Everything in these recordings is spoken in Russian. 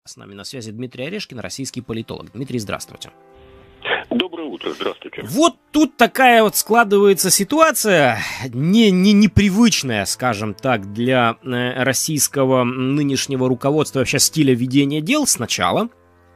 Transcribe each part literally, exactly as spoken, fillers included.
С нами на связи Дмитрий Орешкин, российский политолог. Дмитрий, здравствуйте. Доброе утро, здравствуйте. Вот тут такая вот складывается ситуация, не, не непривычная, скажем так, для э, российского нынешнего руководства, вообще стиля ведения дел сначала.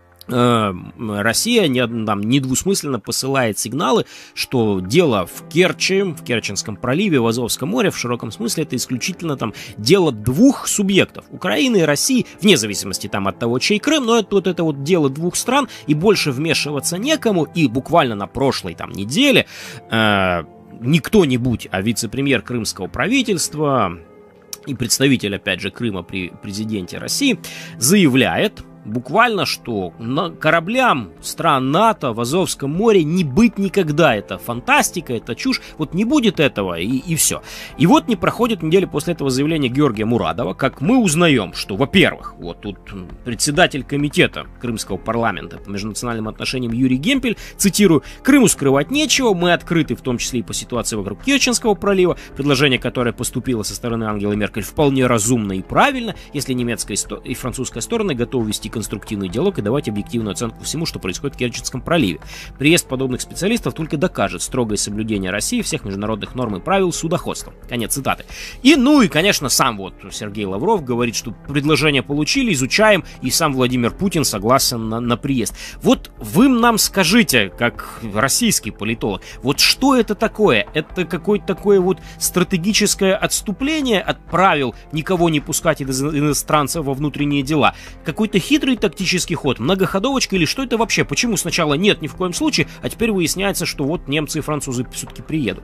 Россия не, там, недвусмысленно посылает сигналы, что дело в Керчи, в Керченском проливе, в Азовском море, в широком смысле, это исключительно там дело двух субъектов, Украины и России, вне зависимости там от того, чей Крым, но это вот это вот дело двух стран, и больше вмешиваться некому, и буквально на прошлой там неделе э, не кто-нибудь, а вице-премьер крымского правительства и представитель, опять же, Крыма при президенте России заявляет, буквально, что на кораблям стран НАТО в Азовском море не быть никогда. Это фантастика, это чушь. Вот не будет этого, и, и все. И вот не проходит неделя после этого заявления Георгия Мурадова, как мы узнаем, что, во-первых, вот тут председатель комитета Крымского парламента по межнациональным отношениям Юрий Гемпель, цитирую, «Крыму скрывать нечего, мы открыты, в том числе и по ситуации вокруг Керченского пролива. Предложение, которое поступило со стороны Ангелы Меркель, вполне разумно и правильно, если немецкая и французская стороны готовы вести конструктивный диалог и давать объективную оценку всему, что происходит в Керченском проливе. Приезд подобных специалистов только докажет строгое соблюдение России всех международных норм и правил судоходства». Конец цитаты. И, ну и, конечно, сам вот Сергей Лавров говорит, что предложение получили, изучаем, и сам Владимир Путин согласен на, на приезд. Вот вы нам скажите, как российский политолог, вот что это такое? Это какое-то такое вот стратегическое отступление от правил никого не пускать из иностранцев во внутренние дела? Какой-то хитрый тактический ход, многоходовочка или что это вообще? Почему сначала нет ни в коем случае, а теперь выясняется, что вот немцы и французы все-таки приедут?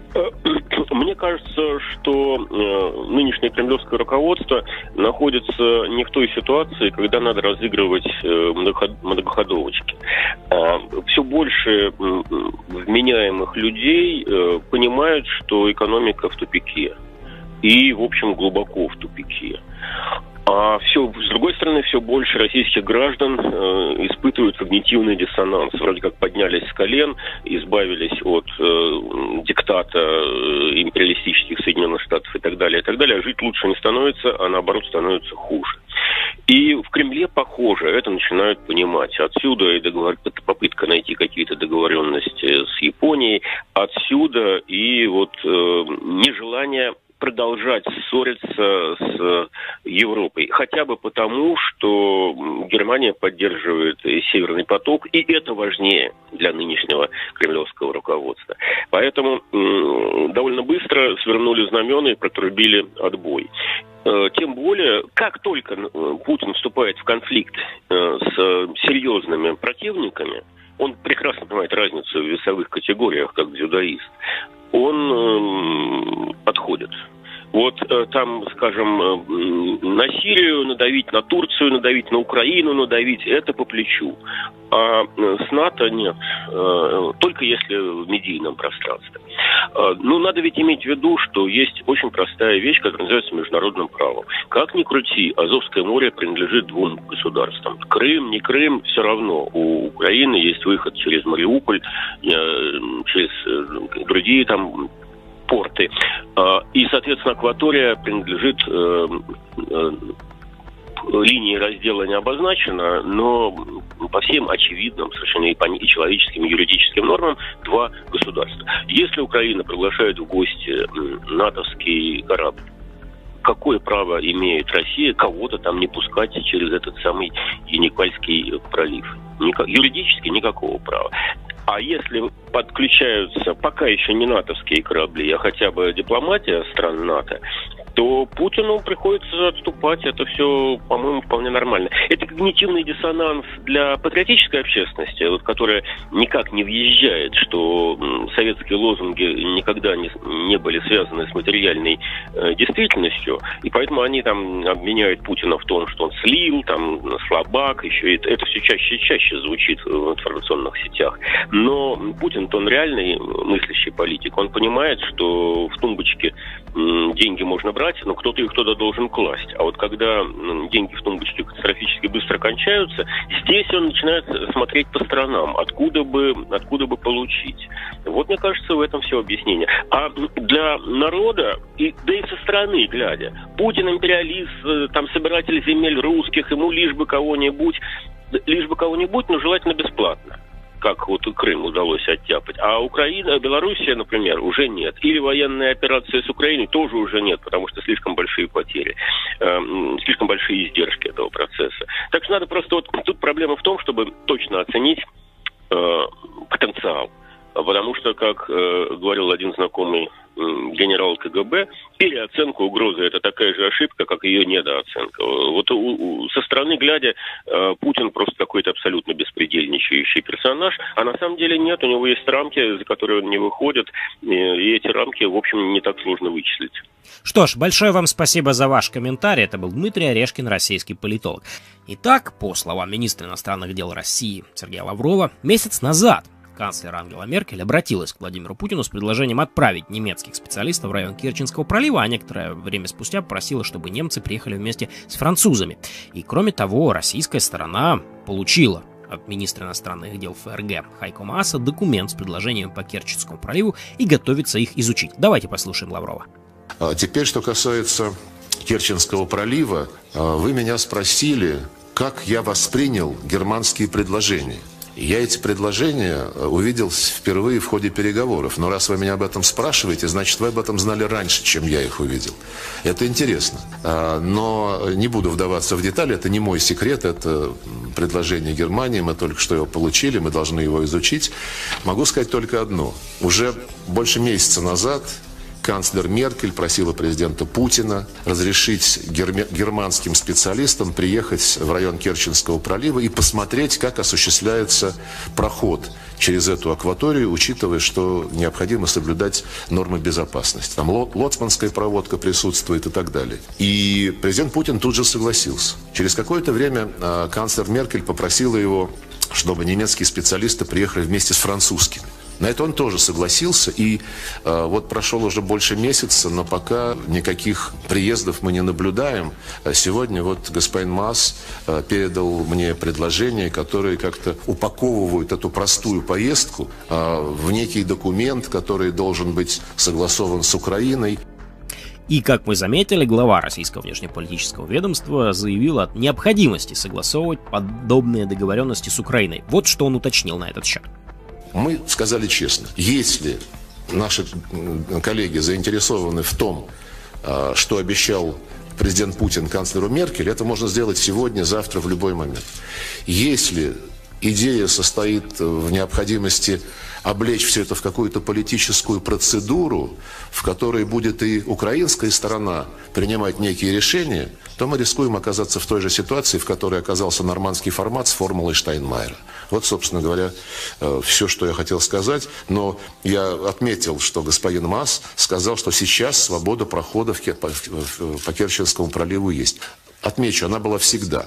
Мне кажется, что э, нынешнее кремлевское руководство находится не в той ситуации, когда надо разыгрывать э, многоходовочки. Э, все больше э, вменяемых людей э, понимают, что экономика в тупике. И, в общем, глубоко в тупике. А все, с другой стороны, все больше российских граждан э, испытывают когнитивный диссонанс. Вроде как поднялись с колен, избавились от э, диктата э, империалистических Соединенных Штатов и так далее, и так далее. А жить лучше не становится, а наоборот становится хуже. И в Кремле, похоже, это начинают понимать. Отсюда и договор... попытка найти какие-то договоренности с Японией, отсюда и вот э, нежелание продолжать ссориться с Европой. Хотя бы потому, что Германия поддерживает Северный поток, и это важнее для нынешнего кремлевского руководства. Поэтому м- довольно быстро свернули знамена и протрубили отбой. Тем более, как только Путин вступает в конфликт с серьезными противниками, он прекрасно понимает разницу в весовых категориях, как дзюдоист, он э, отходит. Вот э, там, скажем, э, на Сирию надавить, на Турцию надавить, на Украину надавить, это по плечу. А э, с НАТО нет, э, только если в медийном пространстве. Э, ну, надо ведь иметь в виду, что есть очень простая вещь, которая называется международным правом. Как ни крути, Азовское море принадлежит двум государствам. Крым, не Крым, все равно. У Украины есть выход через Мариуполь, э, через э, другие там порты. И, соответственно, акватория принадлежит э, э, линии раздела не обозначена, но по всем очевидным, совершенно и человеческим, и юридическим нормам два государства. Если Украина приглашает в гости натовский корабль, какое право имеет Россия кого-то там не пускать через этот самый Яникальский пролив? Никак, юридически никакого права. А если подключаются пока еще не натовские корабли, а хотя бы дипломатия стран НАТО, то Путину приходится отступать. Это все, по-моему, вполне нормально. Это когнитивный диссонанс для патриотической общественности, вот, которая никак не въезжает, что советские лозунги никогда не, не были связаны с материальной э, действительностью, и поэтому они там обвиняют Путина в том, что он слил, там, слабак, еще это, это все чаще и чаще звучит в информационных сетях. Но Путин-то он реальный мыслящий политик. Он понимает, что в тумбочке м, деньги можно брать, но кто-то их туда должен класть. А вот когда м, деньги в тумбочке катастрофически быстро быстро кончаются. Здесь он начинает смотреть по сторонам, откуда бы, откуда бы получить. Вот, мне кажется, в этом все объяснение. А для народа, и, да и со стороны глядя, Путин империалист, там, собиратель земель русских, ему лишь бы кого-нибудь, лишь бы кого-нибудь, но желательно бесплатно, как вот Крым удалось оттяпать. А Украина, Белоруссия, например, уже нет. Или военная операция с Украиной тоже уже нет, потому что слишком большие потери, э, слишком большие издержки этого процесса. Так что надо просто... Вот, тут проблема в том, чтобы точно оценить э, потенциал. Потому что, как э, говорил один знакомый э, генерал КГБ, переоценка угрозы – это такая же ошибка, как ее недооценка. Вот у, у, со стороны глядя, э, Путин просто какой-то абсолютно беспредельничающий персонаж, а на самом деле нет, у него есть рамки, за которые он не выходит, и, и эти рамки, в общем, не так сложно вычислить. Что ж, большое вам спасибо за ваш комментарий. Это был Дмитрий Орешкин, российский политолог. Итак, по словам министра иностранных дел России Сергея Лаврова, месяц назад канцлер Ангела Меркель обратилась к Владимиру Путину с предложением отправить немецких специалистов в район Керченского пролива, а некоторое время спустя попросила, чтобы немцы приехали вместе с французами. И кроме того, российская сторона получила от министра иностранных дел ФРГ Хайко Мааса документ с предложением по Керченскому проливу и готовится их изучить. Давайте послушаем Лаврова. А теперь, что касается Керченского пролива, вы меня спросили, как я воспринял германские предложения. Я эти предложения увидел впервые в ходе переговоров. Но раз вы меня об этом спрашиваете, значит, вы об этом знали раньше, чем я их увидел. Это интересно. Но не буду вдаваться в детали, это не мой секрет, это предложение Германии, мы только что его получили, мы должны его изучить. Могу сказать только одно. Уже больше месяца назад канцлер Меркель просила президента Путина разрешить германским специалистам приехать в район Керченского пролива и посмотреть, как осуществляется проход через эту акваторию, учитывая, что необходимо соблюдать нормы безопасности. Там лоцманская проводка присутствует и так далее. И президент Путин тут же согласился. Через какое-то время канцлер Меркель попросила его, чтобы немецкие специалисты приехали вместе с французскими. На это он тоже согласился, и э, вот прошел уже больше месяца, но пока никаких приездов мы не наблюдаем. Сегодня вот господин Маас э, передал мне предложения, которые как-то упаковывают эту простую поездку э, в некий документ, который должен быть согласован с Украиной. И, как мы заметили, глава российского внешнеполитического ведомства заявил о необходимости согласовывать подобные договоренности с Украиной. Вот что он уточнил на этот счет. Мы сказали честно, если наши коллеги заинтересованы в том, что обещал президент Путин канцлеру Меркель, это можно сделать сегодня, завтра, в любой момент. Если идея состоит в необходимости облечь все это в какую-то политическую процедуру, в которой будет и украинская сторона принимать некие решения, то мы рискуем оказаться в той же ситуации, в которой оказался нормандский формат с формулой Штайнмайера. Вот, собственно говоря, все, что я хотел сказать. Но я отметил, что господин Маас сказал, что сейчас свобода прохода по Керченскому проливу есть. Отмечу, она была всегда.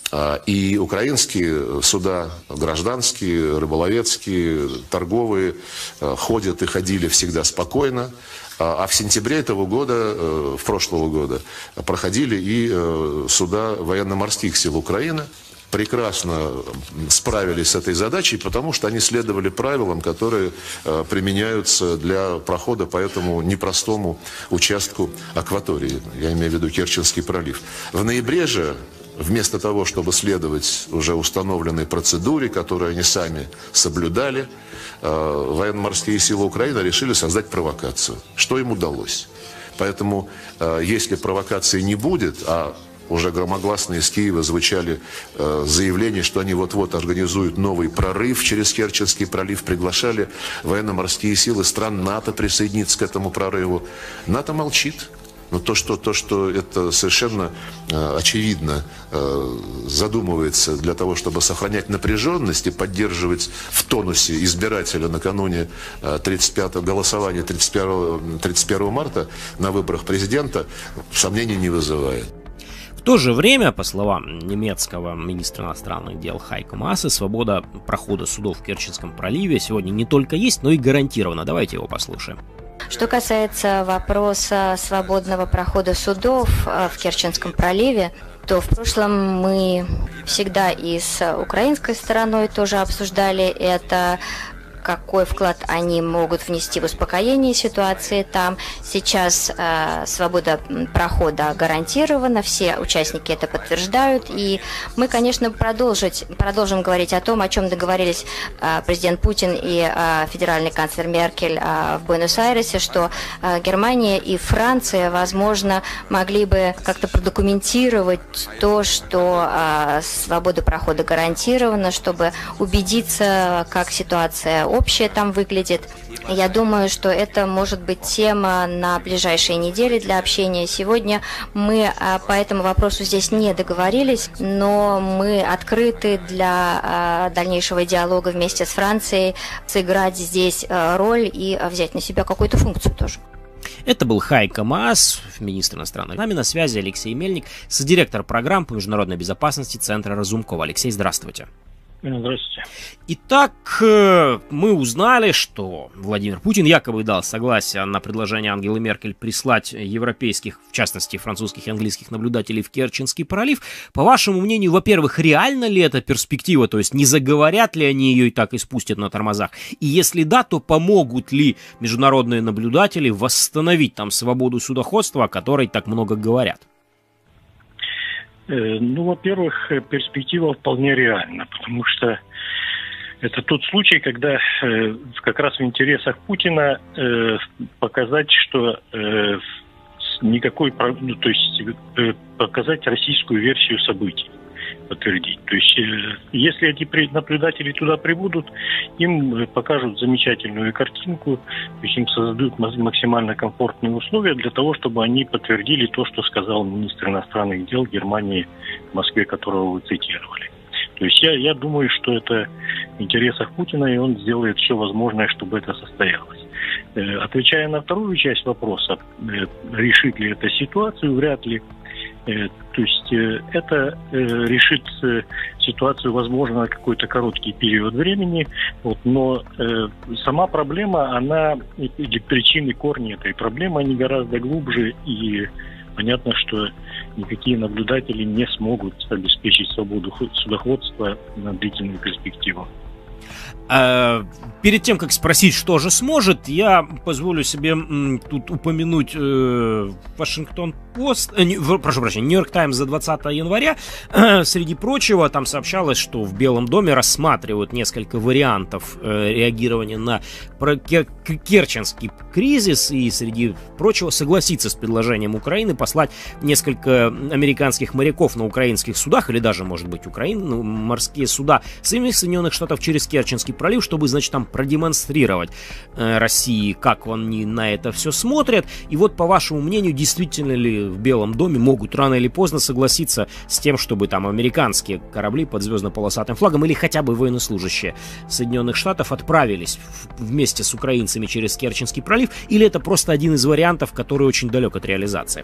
И украинские суда, гражданские, рыболовецкие, торговые, ходят и ходили всегда спокойно. А в сентябре этого года, в прошлого года, проходили и суда военно-морских сил Украины. Прекрасно справились с этой задачей, потому что они следовали правилам, которые применяются для прохода по этому непростому участку акватории. Я имею в виду Керченский пролив. В ноябре же, вместо того, чтобы следовать уже установленной процедуре, которую они сами соблюдали, военно-морские силы Украины решили создать провокацию. Что им удалось? Поэтому, если провокации не будет, а уже громогласно из Киева звучали э, заявления, что они вот-вот организуют новый прорыв через Керченский пролив, приглашали военно-морские силы стран НАТО присоединиться к этому прорыву. НАТО молчит. Но то, что, то, что это совершенно э, очевидно э, задумывается для того, чтобы сохранять напряженность и поддерживать в тонусе избирателя накануне э, тридцать пятого, голосования тридцать первого марта на выборах президента, сомнений не вызывает. В то же время, по словам немецкого министра иностранных дел Хайко Мааса, свобода прохода судов в Керченском проливе сегодня не только есть, но и гарантирована. Давайте его послушаем. Что касается вопроса свободного прохода судов в Керченском проливе, то в прошлом мы всегда и с украинской стороной тоже обсуждали это, какой вклад они могут внести в успокоение ситуации там. Сейчас э, свобода прохода гарантирована, все участники это подтверждают, и мы, конечно, продолжить, продолжим говорить о том, о чем договорились э, президент Путин и э, федеральный канцлер Меркель э, в Буэнос-Айресе, что э, Германия и Франция, возможно, могли бы как-то продокументировать то, что э, свобода прохода гарантирована, чтобы убедиться, как ситуация общее там выглядит. Я думаю, что это может быть тема на ближайшие недели для общения. Сегодня мы по этому вопросу здесь не договорились, но мы открыты для дальнейшего диалога вместе с Францией, сыграть здесь роль и взять на себя какую-то функцию тоже. Это был Хайко Маас, министр иностранных. С нами на связи Алексей Мельник, содиректор программ по международной безопасности Центра Разумкова. Алексей, здравствуйте. Здравствуйте. Итак, мы узнали, что Владимир Путин якобы дал согласие на предложение Ангелы Меркель прислать европейских, в частности французских и английских наблюдателей в Керченский пролив. По вашему мнению, во-первых, реально ли эта перспектива, то есть не заговорят ли они ее и так и спустят на тормозах? И если да, то помогут ли международные наблюдатели восстановить там свободу судоходства, о которой так много говорят? Ну, во-первых, перспектива вполне реальна, потому что это тот случай, когда э, как раз в интересах Путина э, показать, что э, никакой, ну, то есть э, показать российскую версию событий, подтвердить. То есть, э, если эти наблюдатели туда прибудут, им покажут замечательную картинку, то есть им создадут максимально комфортные условия для того, чтобы они подтвердили то, что сказал министр иностранных дел Германии в Москве, которого вы цитировали. То есть я, я думаю, что это в интересах Путина, и он сделает все возможное, чтобы это состоялось. Э, отвечая на вторую часть вопроса, э, решит ли это ситуацию, вряд ли. Э, то есть э, это э, решит э, ситуацию, возможно, на какой-то короткий период времени, вот, но э, сама проблема, она, или причины, корни этой проблемы, они гораздо глубже, и понятно, что никакие наблюдатели не смогут обеспечить свободу судоходства на длительную перспективу. А, перед тем, как спросить, что же сможет, я позволю себе м, тут упомянуть э, Вашингтон Пост, э, не, прошу прощения, Нью-Йорк Таймс за двадцатое января. Э, среди прочего, там сообщалось, что в Белом доме рассматривают несколько вариантов э, реагирования на кер- керченский кризис, и среди прочего согласиться с предложением Украины послать несколько американских моряков на украинских судах, или даже, может быть, Украин, ну, морские суда Соединенных Штатов через Керченский пролив, чтобы, значит, там продемонстрировать э, России, как они на это все смотрят. И вот, по вашему мнению, действительно ли в Белом доме могут рано или поздно согласиться с тем, чтобы там американские корабли под звездно-полосатым флагом или хотя бы военнослужащие Соединенных Штатов отправились в, вместе с украинцами через Керченский пролив, или это просто один из вариантов, который очень далек от реализации?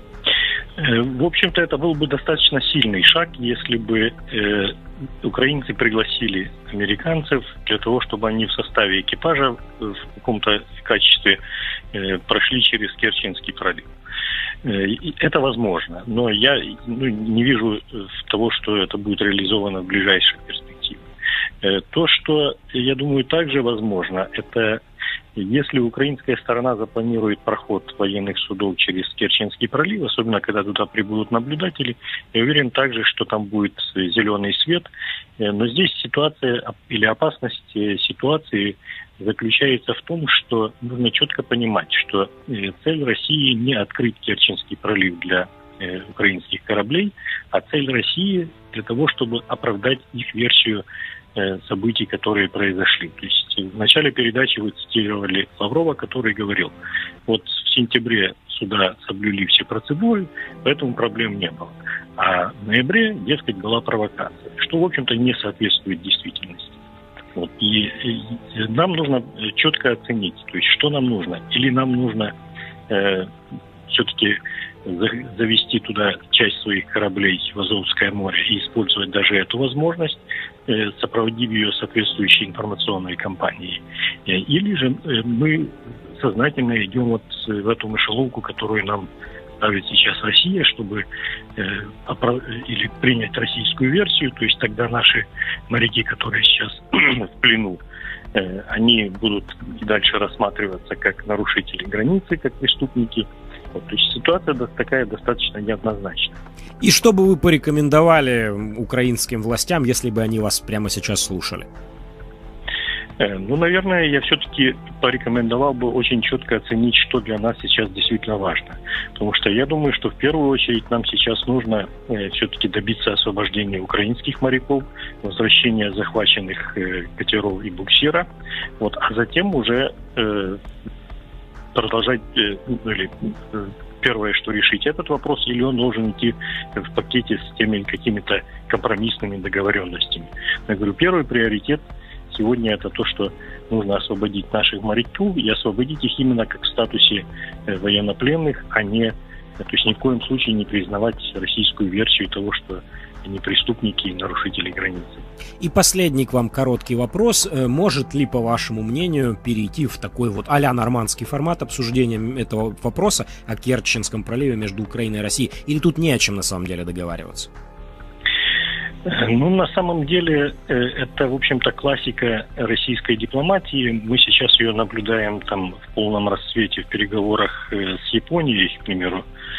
В общем-то, это был бы достаточно сильный шаг, если бы э, украинцы пригласили американцев для того, чтобы они в составе экипажа в каком-то качестве э, прошли через Керченский пролив. Э, это возможно, но я ну, не вижу того, что это будет реализовано в ближайшей перспективе. Э, то, что, я думаю, также возможно, это если украинская сторона запланирует проход военных судов через Керченский пролив, особенно когда туда прибудут наблюдатели, я уверен также, что там будет зеленый свет. Но здесь ситуация или опасность ситуации заключается в том, что нужно четко понимать, что цель России не открыть Керченский пролив для украинских кораблей, а цель России для того, чтобы оправдать их версию событий, которые произошли. То есть в начале передачи вы цитировали Лаврова, который говорил, вот в сентябре суда соблюли все процедуры, поэтому проблем не было. А в ноябре, дескать, была провокация, что, в общем-то, не соответствует действительности. Вот. И, и нам нужно четко оценить, то есть что нам нужно. Или нам нужно э, все-таки завести туда часть своих кораблей в Азовское море и использовать даже эту возможность, сопроводив ее соответствующей информационной кампанией. Или же мы сознательно идем вот в эту мышеловку, которую нам ставит сейчас Россия, чтобы э, оправ... или принять российскую версию, то есть тогда наши моряки, которые сейчас в плену, э, они будут и дальше рассматриваться как нарушители границы, как преступники. Вот, то есть ситуация такая достаточно неоднозначная. И что бы вы порекомендовали украинским властям, если бы они вас прямо сейчас слушали? Ну, наверное, я все-таки порекомендовал бы очень четко оценить, что для нас сейчас действительно важно. Потому что я думаю, что в первую очередь нам сейчас нужно э, все-таки добиться освобождения украинских моряков, возвращения захваченных э, катеров и буксира, вот, а затем уже э, продолжать, э, или э, первое, что решить этот вопрос, или он должен идти в пакете с теми какими-то компромиссными договоренностями. Я говорю, первый приоритет сегодня это то, что нужно освободить наших моряков и освободить их именно как в статусе э, военнопленных, а не, то есть ни в коем случае не признавать российскую версию того, что они преступники и нарушители границы. И последний к вам короткий вопрос. Может ли, по вашему мнению, перейти в такой вот а-ля нормандский формат обсуждения этого вопроса о Керченском проливе между Украиной и Россией? Или тут не о чем на самом деле договариваться? Ну, на самом деле, это, в общем-то, классика российской дипломатии. Мы сейчас ее наблюдаем там в полном расцвете в переговорах с Японией, к примеру,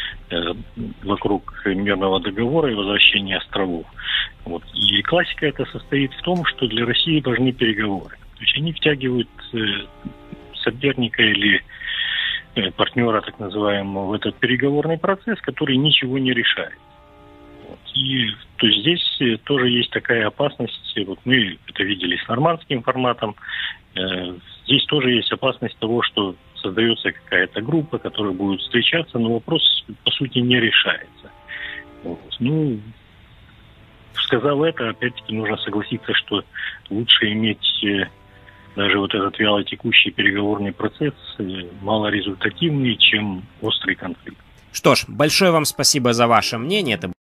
вокруг мирного договора и возвращения островов. Вот. И классика это состоит в том, что для России важны переговоры. То есть они втягивают соперника или партнера, так называемого, в этот переговорный процесс, который ничего не решает. И то есть здесь тоже есть такая опасность, вот мы это видели с нормандским форматом, э, здесь тоже есть опасность того, что создается какая-то группа, которая будет встречаться, но вопрос, по сути, не решается. Вот. Ну, сказав это, опять-таки нужно согласиться, что лучше иметь э, даже вот этот вялотекущий переговорный процесс э, малорезультативный, чем острый конфликт. Что ж, большое вам спасибо за ваше мнение. Это